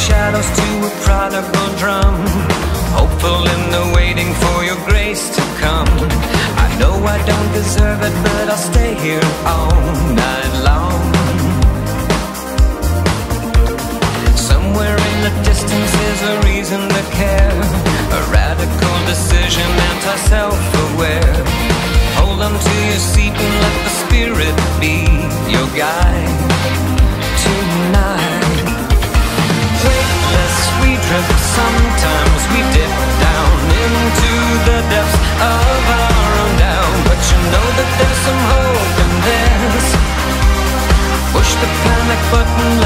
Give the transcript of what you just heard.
shadows to a prodigal drum, hopeful in the waiting for your grace to come. I know I don't deserve it, but I'll stay here all night long. Somewhere in the distance is a reason to care, a radical decision, anti-self-aware. Hold on to your seat and let the spirit be your guide tonight. Weightless we drift, sometimes we dip down into the depths of our own down. But you know that there's some hope in this. Push the panic button